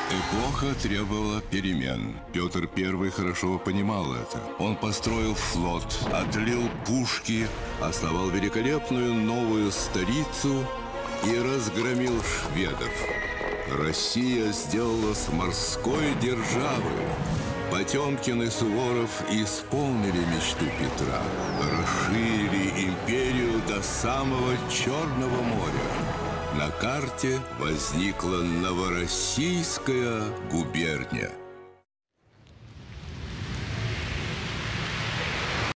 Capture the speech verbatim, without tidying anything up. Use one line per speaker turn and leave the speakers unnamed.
Эпоха требовала перемен. Петр Первый хорошо понимал это. Он построил флот, отлил пушки, основал великолепную новую столицу и разгромил шведов. Россия сделалась морской державой. Потемкин и Суворов исполнили мечту Петра, расширили империю до самого Черного моря. На карте возникла Новороссийская губерния.